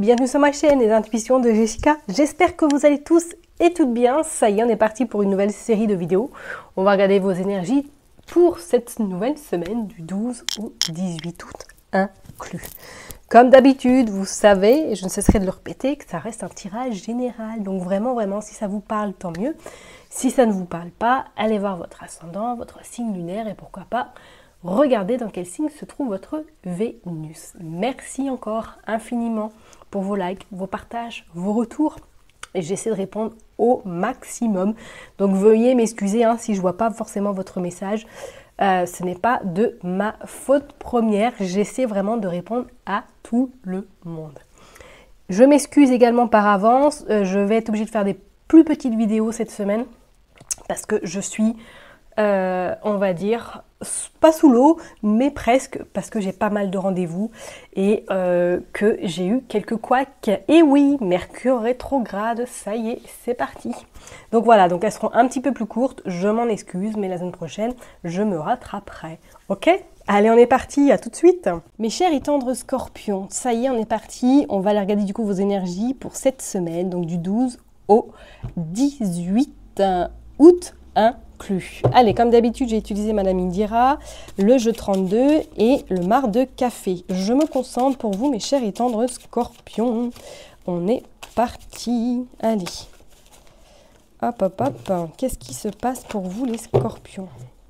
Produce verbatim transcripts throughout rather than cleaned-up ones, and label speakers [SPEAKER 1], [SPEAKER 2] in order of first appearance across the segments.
[SPEAKER 1] bienvenue sur ma chaîne Les Intuitions de Jessica. J'espère que vous allez tous et toutes bien. Ça y est, on est parti pour une nouvelle série de vidéos. On va regarder vos énergies pour cette nouvelle semaine du douze au dix-huit août inclus. Comme d'habitude, vous savez, et je ne cesserai de le répéter, que ça reste un tirage général. Donc vraiment, vraiment, si ça vous parle, tant mieux. Si ça ne vous parle pas, allez voir votre ascendant, votre signe lunaire et pourquoi pas regardez dans quel signe se trouve votre Vénus. Merci encore infiniment pour vos likes, vos partages, vos retours. Et j'essaie de répondre au maximum. Donc veuillez m'excuser hein, si je ne vois pas forcément votre message. Euh, ce n'est pas de ma faute première. J'essaie vraiment de répondre à tout le monde. Je m'excuse également par avance. Euh, je vais être obligée de faire des plus petites vidéos cette semaine. Parce que je suis, euh, on va dire, pas sous l'eau, mais presque, parce que j'ai pas mal de rendez-vous et euh, que j'ai eu quelques couacs. Et oui, Mercure rétrograde, ça y est, c'est parti. Donc voilà, donc elles seront un petit peu plus courtes, je m'en excuse, mais la semaine prochaine, je me rattraperai. Ok ? Allez, on est parti, à tout de suite. Mes chers et tendres scorpions, ça y est, on est parti. On va aller regarder du coup vos énergies pour cette semaine, donc du douze au dix-huit août inclus. Allez, comme d'habitude, j'ai utilisé Madame Indira, le jeu trente-deux et le marc de café. Je me concentre pour vous, mes chers et tendres scorpions. On est parti. Allez. Hop, hop, hop. Qu'est-ce qui se passe pour vous, les scorpions?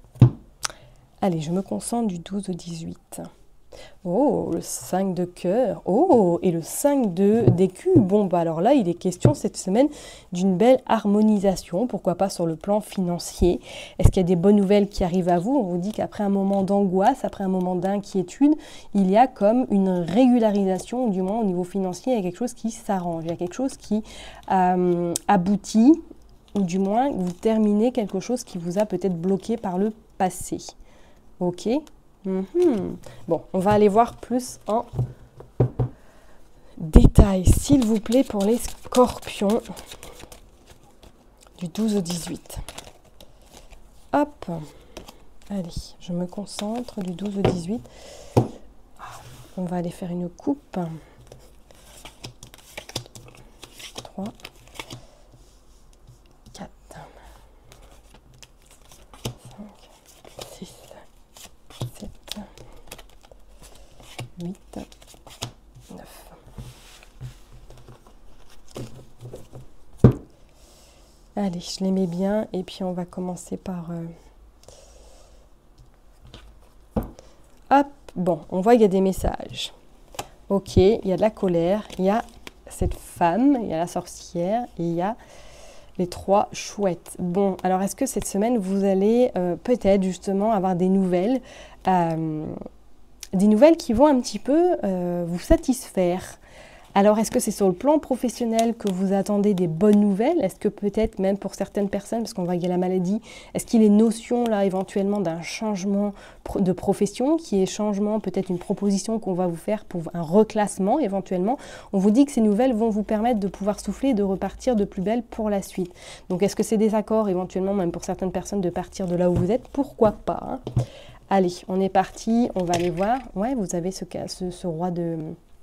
[SPEAKER 1] Allez, je me concentre du douze au dix-huit. Oh, le cinq de cœur. Oh, et le cinq de d'écu. Bon, bah alors là, il est question cette semaine d'une belle harmonisation. Pourquoi pas sur le plan financier. Est-ce qu'il y a des bonnes nouvelles qui arrivent à vous? On vous dit qu'après un moment d'angoisse, après un moment d'inquiétude, il y a comme une régularisation, du moins au niveau financier, il y a quelque chose qui s'arrange. Il y a quelque chose qui euh, aboutit, ou du moins, vous terminez quelque chose qui vous a peut-être bloqué par le passé. Ok? Mm-hmm. Bon, on va aller voir plus en détail, s'il vous plaît, pour les scorpions du douze au dix-huit. Hop, allez, je me concentre du douze au dix-huit. On va aller faire une coupe. trois, quatre, cinq, six, sept, huit, neuf. Allez, je les mets bien et puis on va commencer par... Euh... Hop, bon, on voit qu'il y a des messages. Ok, il y a de la colère, il y a cette femme, il y a la sorcière et il y a les trois chouettes. Bon, alors est-ce que cette semaine, vous allez euh, peut-être justement avoir des nouvelles euh, des nouvelles qui vont un petit peu euh, vous satisfaire. Alors, est-ce que c'est sur le plan professionnel que vous attendez des bonnes nouvelles? Est-ce que peut-être même pour certaines personnes, parce qu'on voit qu'il y a la maladie, est-ce qu'il est notion là éventuellement d'un changement de profession, qui est changement, peut-être une proposition qu'on va vous faire pour un reclassement éventuellement? On vous dit que ces nouvelles vont vous permettre de pouvoir souffler et de repartir de plus belle pour la suite. Donc, est-ce que c'est des accords éventuellement, même pour certaines personnes, de partir de là où vous êtes? Pourquoi pas hein? Allez, on est parti, on va aller voir. Ouais, vous avez ce, ce, ce roi de...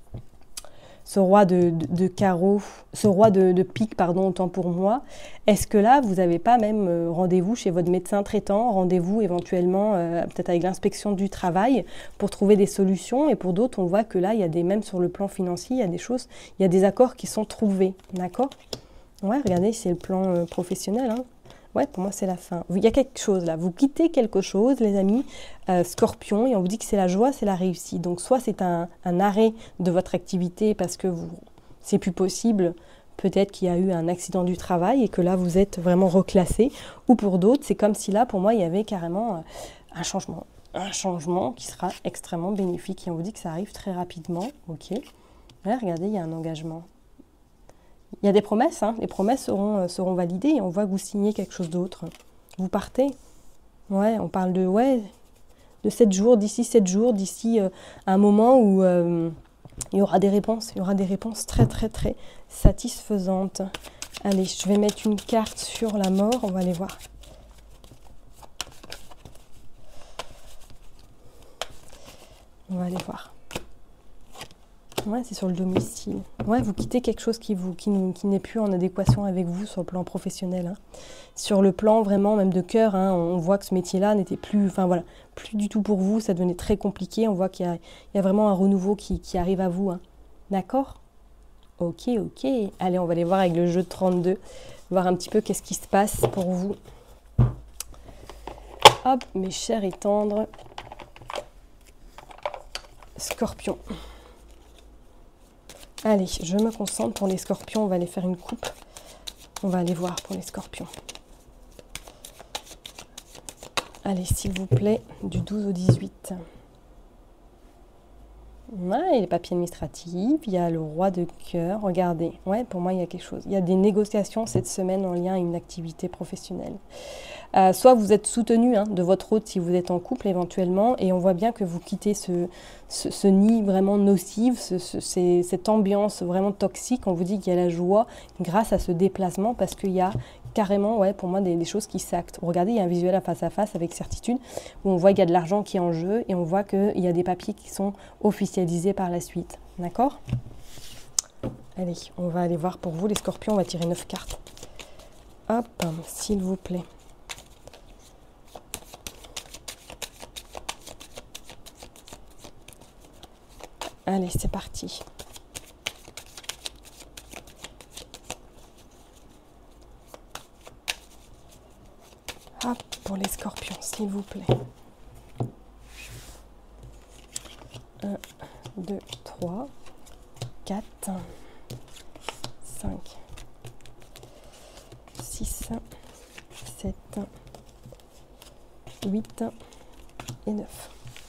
[SPEAKER 1] ce roi de, de, de carreau, ce roi de, de pique, pardon, autant pour moi. Est-ce que là, vous n'avez pas même euh, rendez-vous chez votre médecin traitant, rendez-vous éventuellement euh, peut-être avec l'inspection du travail pour trouver des solutions? Et pour d'autres, on voit que là, il y a des, même sur le plan financier, il y a des choses, il y a des accords qui sont trouvés, d'accord? Ouais, regardez, c'est le plan euh, professionnel, hein. Ouais, pour moi, c'est la fin. Il y a quelque chose là. Vous quittez quelque chose, les amis, euh, scorpion, et on vous dit que c'est la joie, c'est la réussite. Donc, soit c'est un, un arrêt de votre activité parce que vous, c'est plus possible. Peut-être qu'il y a eu un accident du travail et que là, vous êtes vraiment reclassé. Ou pour d'autres, c'est comme si là, pour moi, il y avait carrément euh, un changement. Un changement qui sera extrêmement bénéfique. Et on vous dit que ça arrive très rapidement. Ok. Là, regardez, il y a un engagement. Il y a des promesses, hein. Les promesses seront, euh, seront validées et on voit que vous signez quelque chose d'autre. Vous partez. Ouais, on parle de, ouais, de sept jours, d'ici sept jours, d'ici euh, un moment où euh, il y aura des réponses. Il y aura des réponses très, très, très satisfaisantes. Allez, je vais mettre une carte sur la mort. On va aller voir. On va aller voir. Ouais, c'est sur le domicile. Ouais, vous quittez quelque chose qui, vous, qui, qui n'est plus en adéquation avec vous sur le plan professionnel. Hein. Sur le plan vraiment même de cœur, hein, on voit que ce métier-là n'était plus, enfin voilà, plus du tout pour vous, ça devenait très compliqué. On voit qu'il y a, il y a vraiment un renouveau qui, qui arrive à vous. Hein. D'accord? Ok, ok. Allez, on va aller voir avec le jeu de trente-deux, voir un petit peu qu'est-ce qui se passe pour vous. Hop, mes chers et tendres scorpions. Allez, je me concentre pour les scorpions. On va aller faire une coupe. On va aller voir pour les scorpions. Allez, s'il vous plaît, du douze au dix-huit. Ouais, il y a les papiers administratifs, il y a le roi de cœur. Regardez, ouais, pour moi, il y a quelque chose. Il y a des négociations cette semaine en lien à une activité professionnelle. Euh, soit vous êtes soutenu hein, de votre hôte si vous êtes en couple éventuellement, et on voit bien que vous quittez ce, ce, ce nid vraiment nocif, ce, ce, c'est, cette ambiance vraiment toxique. On vous dit qu'il y a la joie grâce à ce déplacement parce qu'il y a carrément, ouais, pour moi, des, des choses qui s'actent. Regardez, il y a un visuel à face à face avec certitude où on voit qu'il y a de l'argent qui est en jeu et on voit qu'il y a des papiers qui sont officialisés par la suite. D'accord ? Allez, on va aller voir pour vous les scorpions. On va tirer neuf cartes. Hop, s'il vous plaît. Allez, c'est parti. Hop, pour les scorpions, s'il vous plaît. un, deux, trois, quatre, cinq, six, sept, huit et neuf.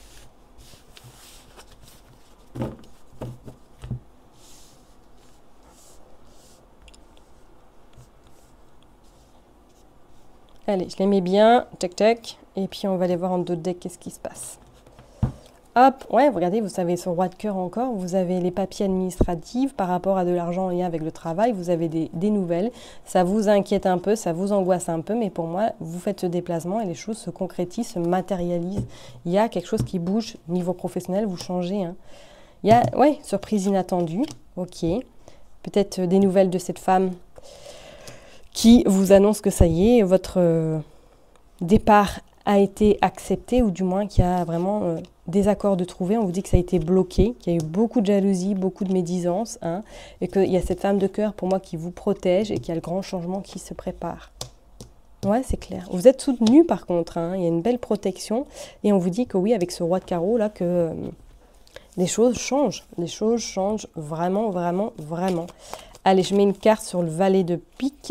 [SPEAKER 1] Allez, je les mets bien, tac tac, et puis on va aller voir en d'autres decks qu'est-ce qui se passe. Hop, ouais, regardez, vous savez, ce roi de cœur encore, vous avez les papiers administratifs par rapport à de l'argent en lien avec le travail, vous avez des, des nouvelles, ça vous inquiète un peu, ça vous angoisse un peu, mais pour moi, vous faites ce déplacement et les choses se concrétisent, se matérialisent. Il y a quelque chose qui bouge, niveau professionnel, vous changez. Hein. Il y a, ouais, surprise inattendue, ok, peut-être des nouvelles de cette femme qui vous annonce que ça y est, votre euh, départ a été accepté, ou du moins qu'il y a vraiment euh, des accords de trouver. On vous dit que ça a été bloqué, qu'il y a eu beaucoup de jalousie, beaucoup de médisance, hein, et qu'il y a cette femme de cœur pour moi qui vous protège et qu'il y a le grand changement qui se prépare. Ouais, c'est clair. Vous êtes soutenu par contre, hein, il y a une belle protection, et on vous dit que oui, avec ce roi de carreau là, que euh, les choses changent. Les choses changent vraiment, vraiment, vraiment. Allez, je mets une carte sur le valet de pique.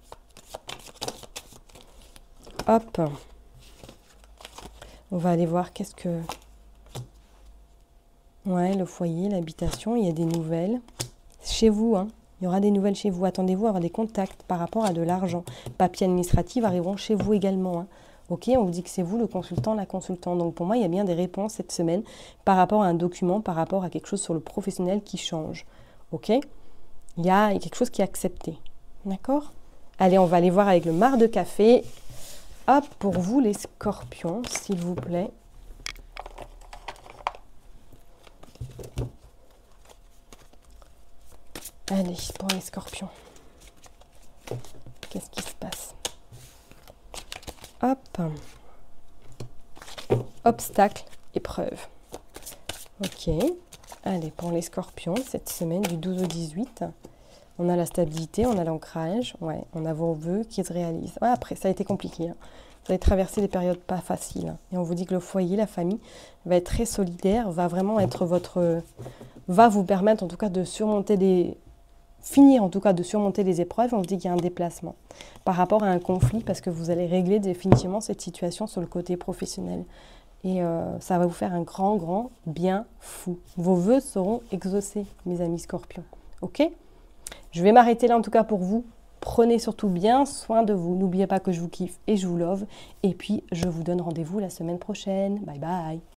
[SPEAKER 1] Hop, on va aller voir qu'est-ce que... Ouais, le foyer, l'habitation, il y a des nouvelles. Chez vous, hein, il y aura des nouvelles chez vous. Attendez-vous à avoir des contacts par rapport à de l'argent. Papiers administratifs arriveront chez vous également. Hein. Ok, on vous dit que c'est vous le consultant, la consultante. Donc pour moi, il y a bien des réponses cette semaine par rapport à un document, par rapport à quelque chose sur le professionnel qui change. Ok, il y a quelque chose qui est accepté. D'accord ? Allez, on va aller voir avec le marc de café. Hop, pour vous les scorpions, s'il vous plaît. Allez, pour les scorpions. Qu'est-ce qui se passe? Hop. Obstacle, épreuve. Ok. Allez, pour les scorpions, cette semaine du douze au dix-huit, on a la stabilité, on a l'ancrage, ouais, on a vos vœux qui se réalisent. Ouais, après, ça a été compliqué. Hein. Vous allez traverser des périodes pas faciles. Hein. Et on vous dit que le foyer, la famille, va être très solidaire, va vraiment être votre... va vous permettre en tout cas de surmonter des... finir en tout cas de surmonter les épreuves. On vous dit qu'il y a un déplacement par rapport à un conflit parce que vous allez régler définitivement cette situation sur le côté professionnel. Et euh, ça va vous faire un grand, grand bien fou. Vos vœux seront exaucés, mes amis scorpions. Ok ? Je vais m'arrêter là en tout cas pour vous. Prenez surtout bien soin de vous. N'oubliez pas que je vous kiffe et je vous love. Et puis, je vous donne rendez-vous la semaine prochaine. Bye bye.